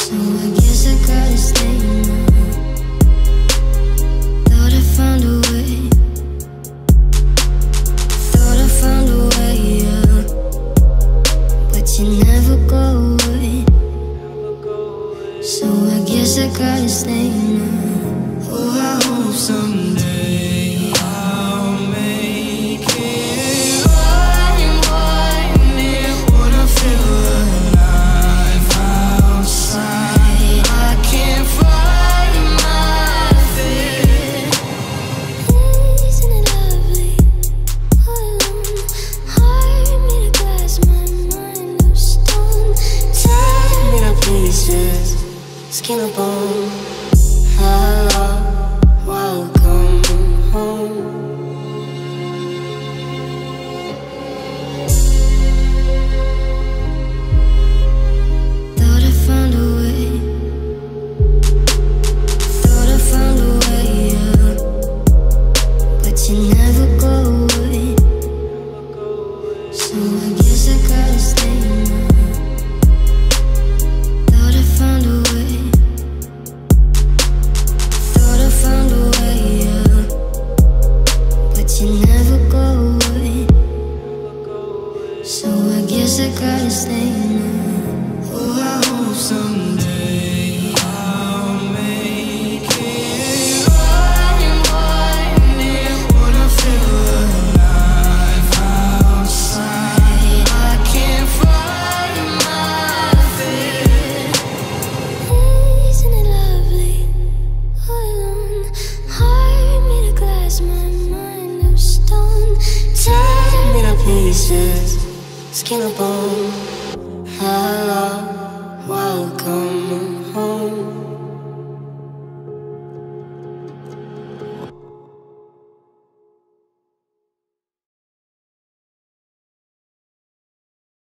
So I guess I gotta stay now. Thought I found a way. Thought I found a way out, but you never go away. So I guess I gotta stay now. Oh, I hope someday I'll make it. Find me when I feel alive outside. I can't find my feet. Isn't it lovely? All alone, heart made of glass, my mind of stone. Tear me to pieces, skin and bone. Hello, welcome home. Thought I found a way. Thought I found a way out, but you never go away. So I guess I gotta stay now. Thought I found a way. Thought I found a way out, but you never go away. So I guess I gotta stay now. Oh, I hope someday I'll make it. Find me when I feel alive outside. I can't find my feet. Isn't it lovely? All alone, heart made of glass, my mind of stone. Tear me to pieces, skin and bone. Hello, welcome home.